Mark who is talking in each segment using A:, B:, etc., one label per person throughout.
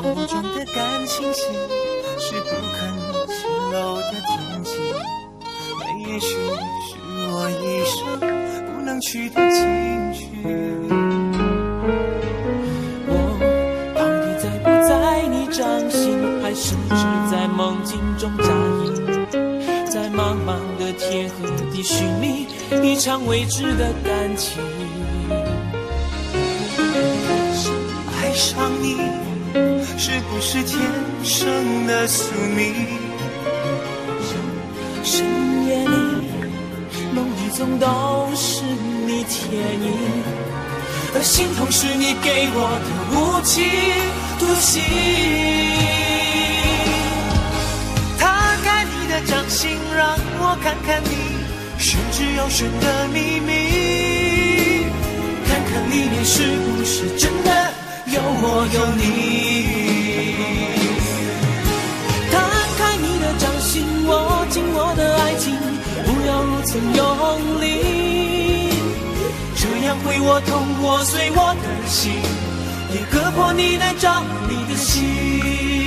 A: 中的感情线是不肯泄露的天机，那也许是我一生不能取的情绪。
B: 我到底在不在你掌心，还是只在梦境中扎营，在茫茫的天和地寻觅一场未知的感情。
A: 爱上你是不是天生的宿命？
B: 深夜里梦里总都是你倩影，而心痛是你给我的无期徒刑。
A: 摊开你的掌心，让我看看你玄之又玄的秘密，
B: 看看里面是不是真的有我有你。摊开你的掌心，握紧我的爱情，不要如此用力，这样会我痛，我碎我的心，也割破你的掌，你的心。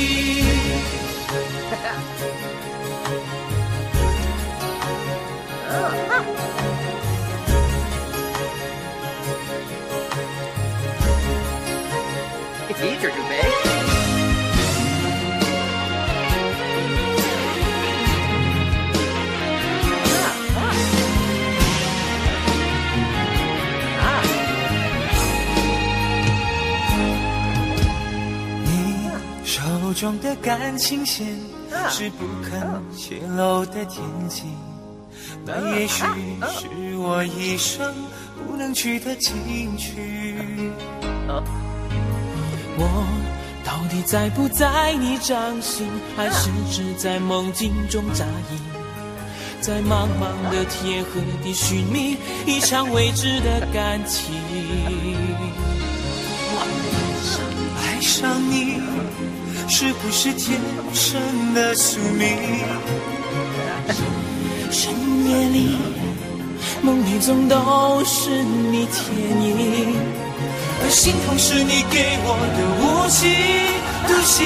C: These are too big.
A: 你手中的感情线是不肯泄露的天机，那也许是我一生不能取的情趣。
B: 我到底在不在你掌心，还是只在梦境中扎营，在茫茫的天和地寻觅一场未知的感情。
A: 爱上你是不是天生的宿命？
B: 深夜里梦里总都是你倩影，而心痛是你给我的无期徒刑。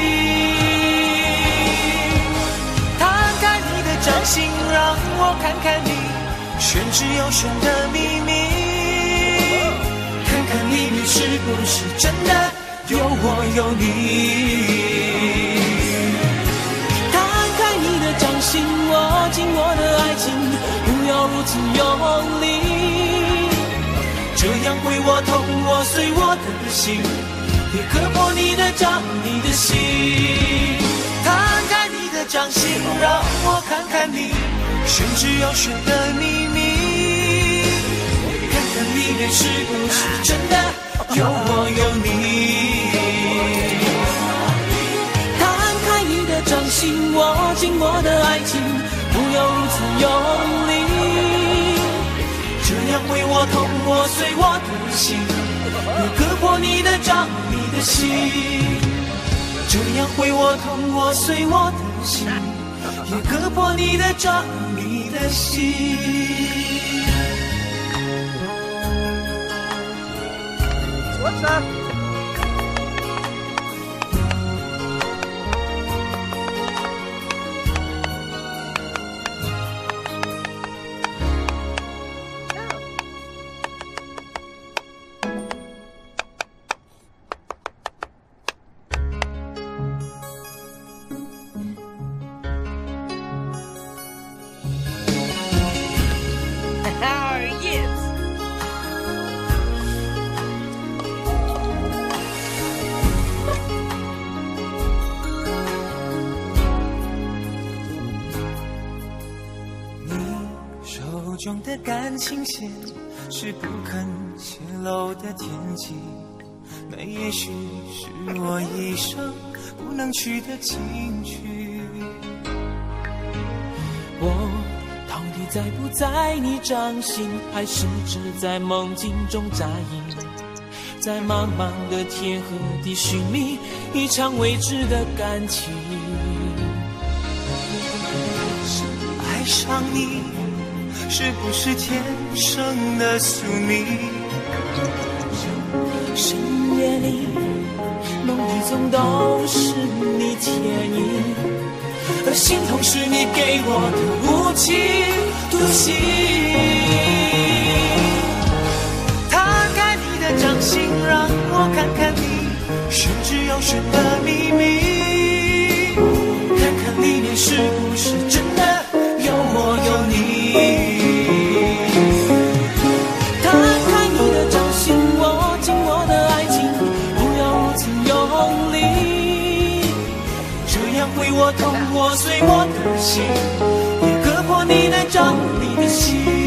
A: 摊开你的掌心，让我看看你玄之又玄的秘密，
B: 看看里面是不是真的有我有你。摊开你的掌心，握紧我的爱情，不要如此用力，这样会我痛，我碎我的心，也割破你的掌，你的心。
A: 摊开你的掌心，让我看看你玄之又玄的秘密，
B: 看看里面是不是真的有我有你。摊开你的掌心，握紧我的爱情，不要如此用力，这样会我痛，我碎我的心，也割破你的掌，你的心。这样会我痛，我碎我的心，也割破你的掌，你的心。
C: What's up? Yes.
A: 你手中的感情线是不肯泄露的天机，那也许是我一生不能取的情趣。
B: 我到底在不在你掌心，还是只在梦境中扎营，在茫茫的天和地寻觅一场未知的感情。
A: 爱上你是不是天生的宿命？
B: 深夜里梦里总都是你牵引，而心痛是你给我的无情独行。
A: 摊开你的掌心，让我看看你玄之又玄的秘密，
B: 看看里面是不是真的有我有你。摊开你的掌心，握紧我的爱情，不要如此用力，
A: 这样会我痛我碎我的心，也割破你来找你的心。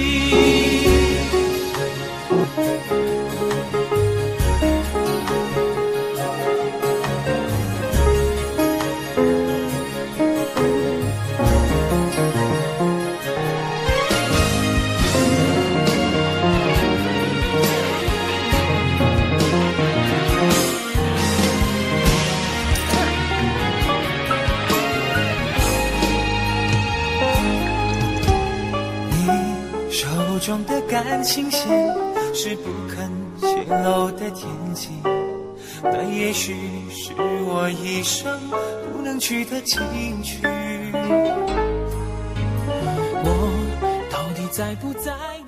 A: 手中的感情线是不肯泄露的天机，那也许是我一生不能去的情趣。
B: 我到底在不在意？